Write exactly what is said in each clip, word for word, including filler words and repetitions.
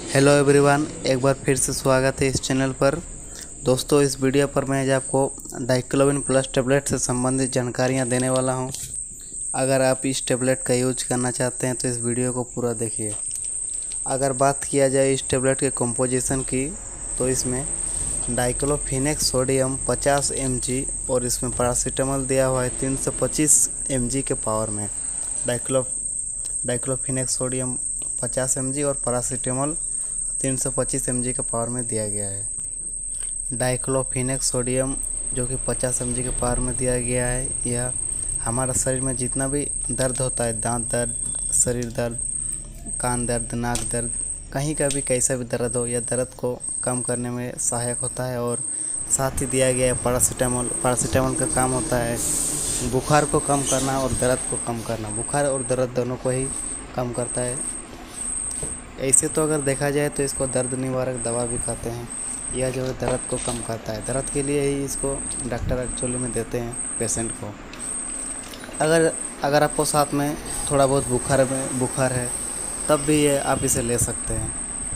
Hello everyone, एक बार फिर से स्वागत है इस चैनल पर। दोस्तों, इस वीडियो पर मैं आज आपको डाइक्लोविन प्लस टेबलेट से संबंधित जानकारियां देने वाला हूं। अगर आप इस टेबलेट का यूज करना चाहते हैं तो इस वीडियो को पूरा देखिए। अगर बात किया जाए इस टेबलेट के कंपोजिशन की, तो इसमें डाइक्लोफिनेक सोडियम पचास एम जी और इसमें पैरासीटामोल दिया हुआ है तीन सौ पच्चीस एम जी के पावर में। डाइक्लो डाइक्लोफिनेक सोडियम पचास एम जी और पैरासीटामोल तीन सौ पच्चीस एम जी के पावर में दिया गया है। डाइक्लोफिनेक सोडियम जो कि पचास एम जी के पावर में दिया गया है, यह हमारा शरीर में जितना भी दर्द होता है, दांत दर्द, शरीर दर्द, कान दर्द, नाक दर्द, कहीं का भी कैसा भी दर्द हो, यह दर्द को कम करने में सहायक होता है। और साथ ही दिया गया है पैरासीटामोल। पैरासीटामोल का काम होता है बुखार को कम करना और दर्द को कम करना। बुखार और दर्द दोनों को ही कम करता है। ऐसे तो अगर देखा जाए तो इसको दर्द निवारक दवा भी कहते हैं। यह जो है दर्द को कम करता है। दर्द के लिए ही इसको डॉक्टर एक्चुअली में देते हैं पेशेंट को। अगर अगर आपको साथ में थोड़ा बहुत बुखार में बुखार है तब भी ये आप इसे ले सकते हैं।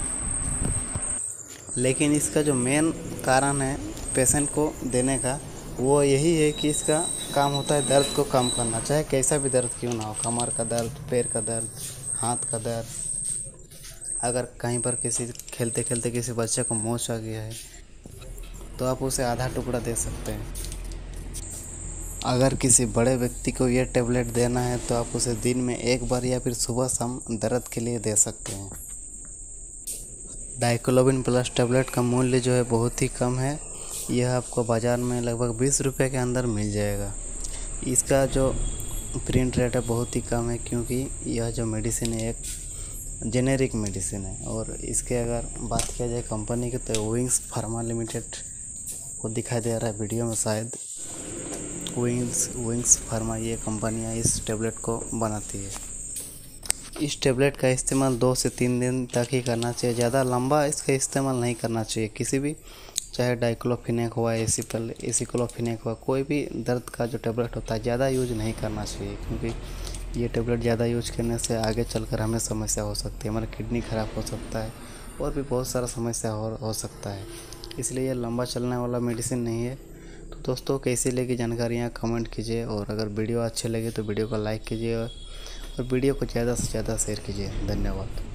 लेकिन इसका जो मेन कारण है पेशेंट को देने का, वो यही है कि इसका काम होता है दर्द को कम करना, चाहे कैसा भी दर्द क्यों ना हो। कमर का दर्द, पैर का दर्द, हाथ का दर्द। अगर कहीं पर किसी खेलते खेलते किसी बच्चे को मोच आ गया है तो आप उसे आधा टुकड़ा दे सकते हैं। अगर किसी बड़े व्यक्ति को यह टेबलेट देना है तो आप उसे दिन में एक बार या फिर सुबह शाम दर्द के लिए दे सकते हैं। डाइक्लोविन प्लस टेबलेट का मूल्य जो है बहुत ही कम है। यह आपको बाज़ार में लगभग बीस रुपये के अंदर मिल जाएगा। इसका जो प्रिंट रेट है बहुत ही कम है, क्योंकि यह जो मेडिसिन है एक जेनेरिक मेडिसिन है। और इसके अगर बात किया जाए कंपनी की, तो विंग्स फार्मा लिमिटेड को दिखाई दे रहा है वीडियो में शायद। विंग्स विंग्स फार्मा ये कंपनियाँ इस टेबलेट को बनाती है। इस टेबलेट का इस्तेमाल दो से तीन दिन तक ही करना चाहिए। ज़्यादा लंबा इसका इस्तेमाल नहीं करना चाहिए किसी भी, चाहे डाइक्लोफिनेक हुआ, एसिपल एसिक्लोफिनेक हुआ, कोई भी दर्द का जो टेबलेट होता है ज़्यादा यूज नहीं करना चाहिए। क्योंकि ये टेबलेट ज़्यादा यूज करने से आगे चलकर हमें समस्या हो सकती है। हमारा किडनी ख़राब हो सकता है और भी बहुत सारा समस्या हो हो सकता है। इसलिए ये लंबा चलने वाला मेडिसिन नहीं है। तो दोस्तों, कैसी लगी जानकारियाँ कमेंट कीजिए, और अगर वीडियो अच्छे लगे तो वीडियो को लाइक कीजिए और वीडियो को ज़्यादा से ज़्यादा शेयर कीजिए। धन्यवाद।